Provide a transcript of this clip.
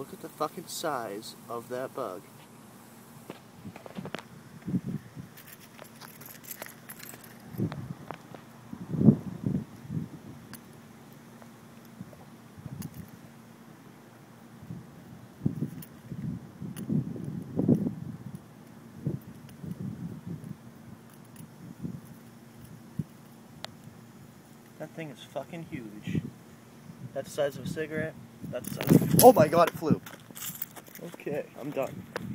Look at the fucking size of that bug. That thing is fucking huge. That's the size of a cigarette. That's the size of... Oh my god, it flew. Okay, I'm done.